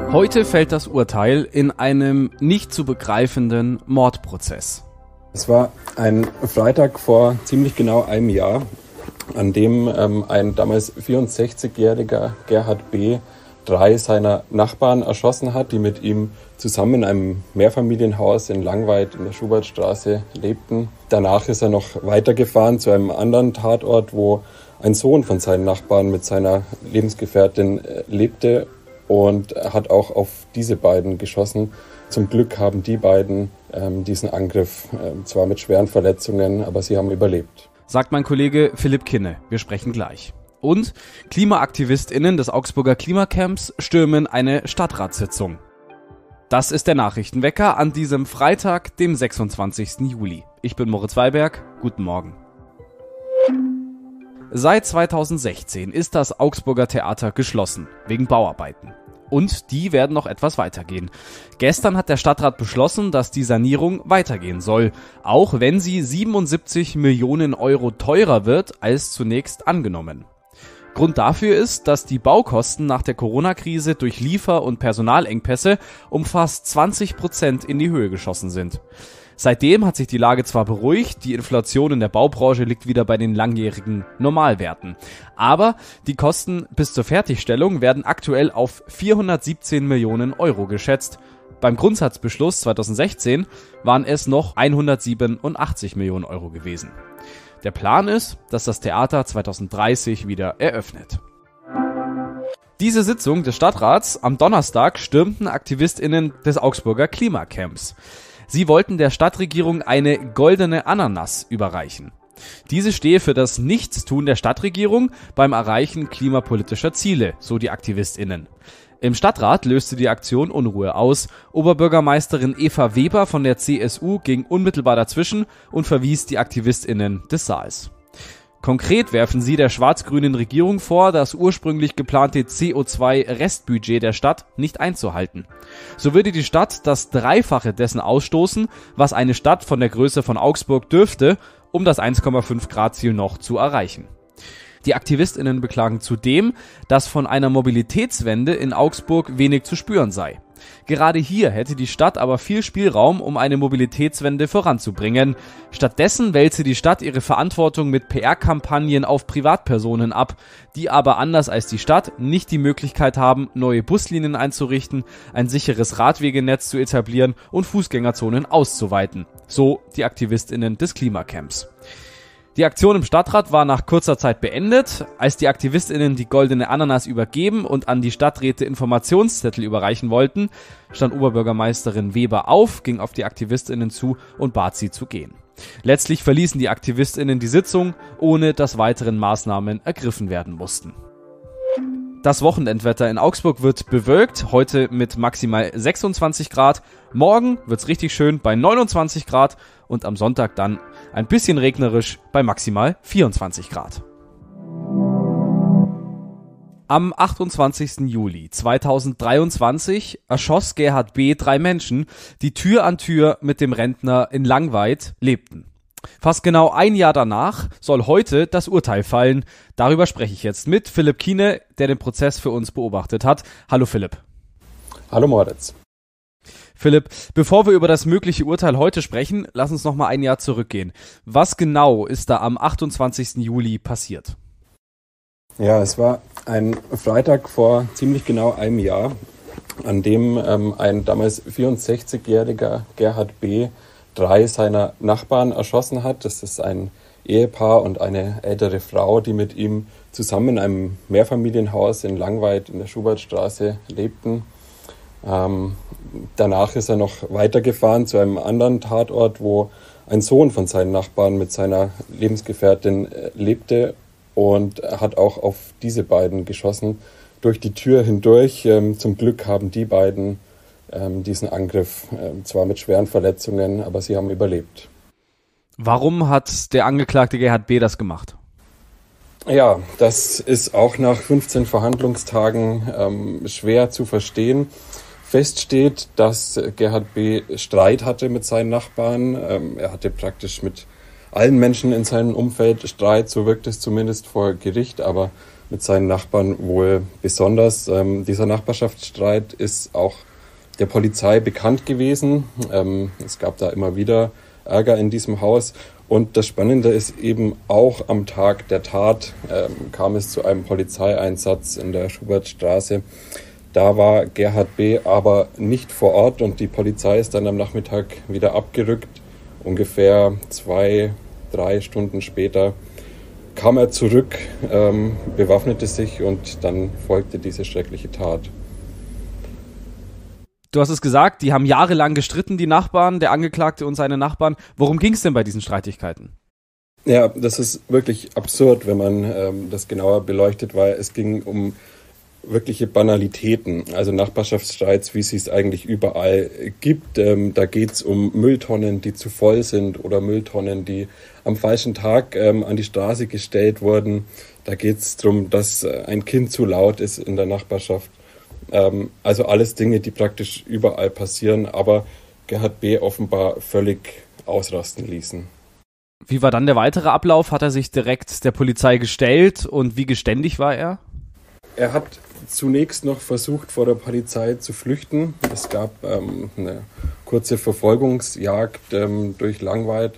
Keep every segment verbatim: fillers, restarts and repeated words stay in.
Heute fällt das Urteil in einem nicht zu begreifenden Mordprozess. Es war ein Freitag vor ziemlich genau einem Jahr, an dem ähm, ein damals vierundsechzigjähriger Gerhard B. drei seiner Nachbarn erschossen hat, die mit ihm zusammen in einem Mehrfamilienhaus in Langweid in der Schubertstraße lebten. Danach ist er noch weitergefahren zu einem anderen Tatort, wo ein Sohn von seinen Nachbarn mit seiner Lebensgefährtin äh, lebte und hat auch auf diese beiden geschossen. Zum Glück haben die beiden ähm, diesen Angriff äh, zwar mit schweren Verletzungen, aber sie haben überlebt. Sagt mein Kollege Philipp Kinne. Wir sprechen gleich. Und KlimaaktivistInnen des Augsburger Klimacamps stürmen eine Stadtratssitzung. Das ist der Nachrichtenwecker an diesem Freitag, dem sechsundzwanzigsten Juli. Ich bin Moritz Weiberg. Guten Morgen. Seit zweitausendsechzehn ist das Augsburger Theater geschlossen, wegen Bauarbeiten. Und die werden noch etwas weitergehen. Gestern hat der Stadtrat beschlossen, dass die Sanierung weitergehen soll, auch wenn sie siebenundsiebzig Millionen Euro teurer wird als zunächst angenommen. Grund dafür ist, dass die Baukosten nach der Corona-Krise durch Liefer- und Personalengpässe um fast zwanzig Prozent in die Höhe geschossen sind. Seitdem hat sich die Lage zwar beruhigt, die Inflation in der Baubranche liegt wieder bei den langjährigen Normalwerten. Aber die Kosten bis zur Fertigstellung werden aktuell auf vierhundertsiebzehn Millionen Euro geschätzt. Beim Grundsatzbeschluss zweitausendsechzehn waren es noch hundertsiebenundachtzig Millionen Euro gewesen. Der Plan ist, dass das Theater zweitausenddreißig wieder eröffnet. Diese Sitzung des Stadtrats am Donnerstag stürmten AktivistInnen des Augsburger Klimacamps. Sie wollten der Stadtregierung eine goldene Ananas überreichen. Diese stehe für das Nichtstun der Stadtregierung beim Erreichen klimapolitischer Ziele, so die AktivistInnen. Im Stadtrat löste die Aktion Unruhe aus. Oberbürgermeisterin Eva Weber von der C S U ging unmittelbar dazwischen und verwies die AktivistInnen des Saals. Konkret werfen sie der schwarz-grünen Regierung vor, das ursprünglich geplante C O zwei Restbudget der Stadt nicht einzuhalten. So würde die Stadt das Dreifache dessen ausstoßen, was eine Stadt von der Größe von Augsburg dürfte, um das eins Komma fünf Grad Ziel noch zu erreichen. Die AktivistInnen beklagen zudem, dass von einer Mobilitätswende in Augsburg wenig zu spüren sei. Gerade hier hätte die Stadt aber viel Spielraum, um eine Mobilitätswende voranzubringen. Stattdessen wälze die Stadt ihre Verantwortung mit P R-Kampagnen auf Privatpersonen ab, die aber anders als die Stadt nicht die Möglichkeit haben, neue Buslinien einzurichten, ein sicheres Radwegenetz zu etablieren und Fußgängerzonen auszuweiten. So die AktivistInnen des Klimacamps. Die Aktion im Stadtrat war nach kurzer Zeit beendet. Als die AktivistInnen die goldene Ananas übergeben und an die Stadträte Informationszettel überreichen wollten, stand Oberbürgermeisterin Weber auf, ging auf die AktivistInnen zu und bat sie zu gehen. Letztlich verließen die AktivistInnen die Sitzung, ohne dass weiteren Maßnahmen ergriffen werden mussten. Das Wochenendwetter in Augsburg wird bewölkt, heute mit maximal sechsundzwanzig Grad. Morgen wird's richtig schön bei neunundzwanzig Grad und am Sonntag dann ein bisschen regnerisch bei maximal vierundzwanzig Grad. Am achtundzwanzigsten Juli zweitausenddreiundzwanzig erschoss Gerhard B. drei Menschen, die Tür an Tür mit dem Rentner in Langweid lebten. Fast genau ein Jahr danach soll heute das Urteil fallen. Darüber spreche ich jetzt mit Philipp Kinne, der den Prozess für uns beobachtet hat. Hallo Philipp. Hallo Moritz. Philipp, bevor wir über das mögliche Urteil heute sprechen, lass uns noch mal ein Jahr zurückgehen. Was genau ist da am achtundzwanzigsten Juli passiert? Ja, es war ein Freitag vor ziemlich genau einem Jahr, an dem ähm, ein damals vierundsechzigjähriger Gerhard B. drei seiner Nachbarn erschossen hat. Das ist ein Ehepaar und eine ältere Frau, die mit ihm zusammen in einem Mehrfamilienhaus in Langweid in der Schubertstraße lebten. Ähm, danach ist er noch weitergefahren zu einem anderen Tatort, wo ein Sohn von seinen Nachbarn mit seiner Lebensgefährtin äh, lebte und hat auch auf diese beiden geschossen durch die Tür hindurch. Ähm, zum Glück haben die beiden ähm, diesen Angriff äh, zwar mit schweren Verletzungen, aber sie haben überlebt. Warum hat der Angeklagte Gerhard B. das gemacht? Ja, das ist auch nach fünfzehn Verhandlungstagen ähm, schwer zu verstehen. Fest steht, dass Gerhard B. Streit hatte mit seinen Nachbarn. Ähm, er hatte praktisch mit allen Menschen in seinem Umfeld Streit, so wirkt es zumindest vor Gericht, aber mit seinen Nachbarn wohl besonders. Ähm, dieser Nachbarschaftsstreit ist auch der Polizei bekannt gewesen. Ähm, es gab da immer wieder Ärger in diesem Haus. Und das Spannende ist eben auch am Tag der Tat ähm, kam es zu einem Polizeieinsatz in der Schubertstraße. Da war Gerhard B. aber nicht vor Ort und die Polizei ist dann am Nachmittag wieder abgerückt. Ungefähr zwei, drei Stunden später kam er zurück, ähm, bewaffnete sich und dann folgte diese schreckliche Tat. Du hast es gesagt, die haben jahrelang gestritten, die Nachbarn, der Angeklagte und seine Nachbarn. Worum ging es denn bei diesen Streitigkeiten? Ja, das ist wirklich absurd, wenn man ähm, das genauer beleuchtet, weil es ging um wirkliche Banalitäten, also Nachbarschaftsstreits, wie es es eigentlich überall gibt. Ähm, da geht es um Mülltonnen, die zu voll sind oder Mülltonnen, die am falschen Tag ähm, an die Straße gestellt wurden. Da geht es darum, dass äh, ein Kind zu laut ist in der Nachbarschaft. Ähm, also alles Dinge, die praktisch überall passieren, aber Gerhard B. offenbar völlig ausrasten ließen. Wie war dann der weitere Ablauf? Hat er sich direkt der Polizei gestellt und wie geständig war er? Er hat zunächst noch versucht, vor der Polizei zu flüchten. Es gab ähm, eine kurze Verfolgungsjagd ähm, durch Langweid.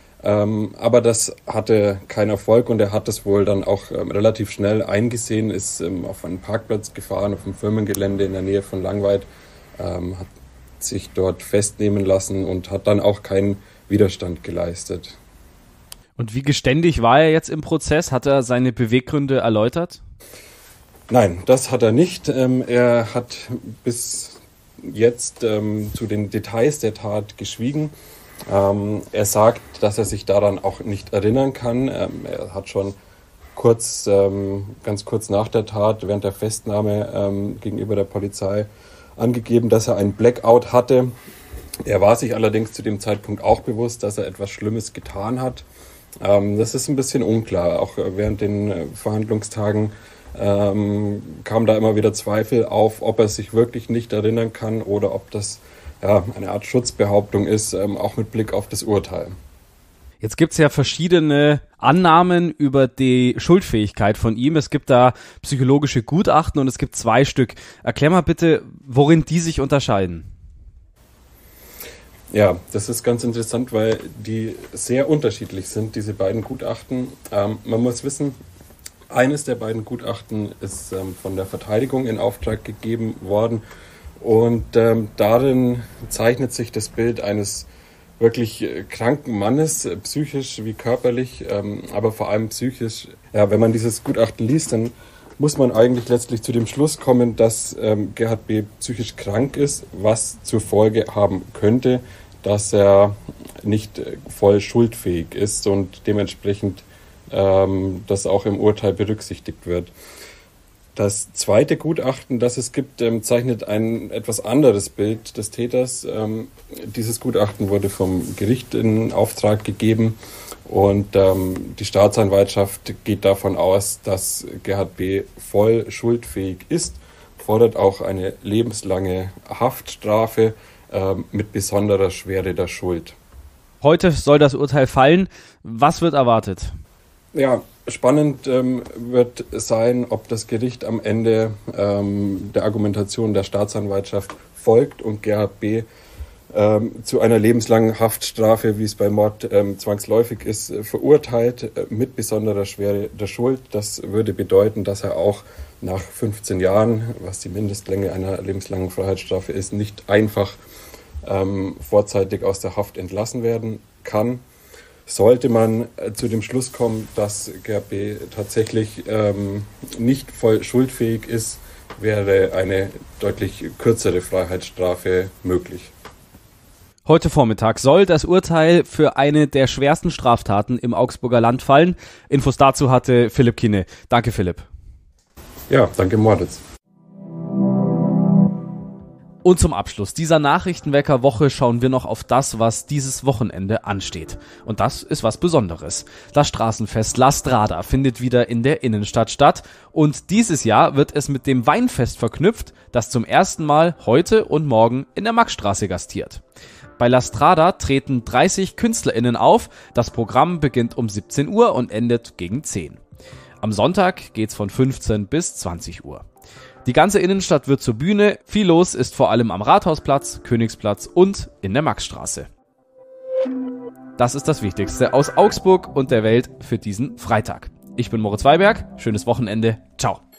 Ähm, aber das hatte keinen Erfolg und er hat das wohl dann auch ähm, relativ schnell eingesehen, ist ähm, auf einen Parkplatz gefahren, auf einem Firmengelände in der Nähe von Langweid, ähm, hat sich dort festnehmen lassen und hat dann auch keinen Widerstand geleistet. Und wie geständig war er jetzt im Prozess? Hat er seine Beweggründe erläutert? Nein, das hat er nicht. Ähm, er hat bis jetzt ähm, zu den Details der Tat geschwiegen. Ähm, er sagt, dass er sich daran auch nicht erinnern kann. Ähm, er hat schon kurz, ähm, ganz kurz nach der Tat, während der Festnahme ähm, gegenüber der Polizei angegeben, dass er einen Blackout hatte. Er war sich allerdings zu dem Zeitpunkt auch bewusst, dass er etwas Schlimmes getan hat. Ähm, das ist ein bisschen unklar. Auch während den äh, Verhandlungstagen ähm, kam da immer wieder Zweifel auf, ob er sich wirklich nicht erinnern kann oder ob das ja, eine Art Schutzbehauptung ist, ähm, auch mit Blick auf das Urteil. Jetzt gibt es ja verschiedene Annahmen über die Schuldfähigkeit von ihm. Es gibt da psychologische Gutachten und es gibt zwei Stück. Erklär mal bitte, worin die sich unterscheiden. Ja, das ist ganz interessant, weil die sehr unterschiedlich sind, diese beiden Gutachten. Ähm, man muss wissen, eines der beiden Gutachten ist ähm, von der Verteidigung in Auftrag gegeben worden. Und ähm, darin zeichnet sich das Bild eines wirklich äh, kranken Mannes, äh, psychisch wie körperlich, ähm, aber vor allem psychisch. Ja, wenn man dieses Gutachten liest, dann muss man eigentlich letztlich zu dem Schluss kommen, dass ähm, Gerhard B. psychisch krank ist, was zur Folge haben könnte, dass er nicht äh, voll schuldfähig ist und dementsprechend ähm, das auch im Urteil berücksichtigt wird. Das zweite Gutachten, das es gibt, ähm, zeichnet ein etwas anderes Bild des Täters. Ähm, dieses Gutachten wurde vom Gericht in Auftrag gegeben und ähm, die Staatsanwaltschaft geht davon aus, dass Gerhard B. voll schuldfähig ist, fordert auch eine lebenslange Haftstrafe ähm, mit besonderer Schwere der Schuld. Heute soll das Urteil fallen. Was wird erwartet? Ja, spannend ähm, wird sein, ob das Gericht am Ende ähm, der Argumentation der Staatsanwaltschaft folgt und Gerhard B. Ähm, zu einer lebenslangen Haftstrafe, wie es bei Mord ähm, zwangsläufig ist, äh, verurteilt äh, mit besonderer Schwere der Schuld. Das würde bedeuten, dass er auch nach fünfzehn Jahren, was die Mindestlänge einer lebenslangen Freiheitsstrafe ist, nicht einfach ähm, vorzeitig aus der Haft entlassen werden kann. Sollte man äh, zu dem Schluss kommen, dass Gerhard B. tatsächlich ähm, nicht voll schuldfähig ist, wäre eine deutlich kürzere Freiheitsstrafe möglich. Heute Vormittag soll das Urteil für eine der schwersten Straftaten im Augsburger Land fallen. Infos dazu hatte Philipp Kiene. Danke, Philipp. Ja, danke, Moritz. Und zum Abschluss dieser Nachrichtenwecker-Woche schauen wir noch auf das, was dieses Wochenende ansteht. Und das ist was Besonderes. Das Straßenfest La Strada findet wieder in der Innenstadt statt. Und dieses Jahr wird es mit dem Weinfest verknüpft, das zum ersten Mal heute und morgen in der Maxstraße gastiert. Bei La Strada treten dreißig KünstlerInnen auf. Das Programm beginnt um siebzehn Uhr und endet gegen zehn. Am Sonntag geht's von fünfzehn bis zwanzig Uhr. Die ganze Innenstadt wird zur Bühne, viel los ist vor allem am Rathausplatz, Königsplatz und in der Maxstraße. Das ist das Wichtigste aus Augsburg und der Welt für diesen Freitag. Ich bin Moritz Weiberg, schönes Wochenende, ciao.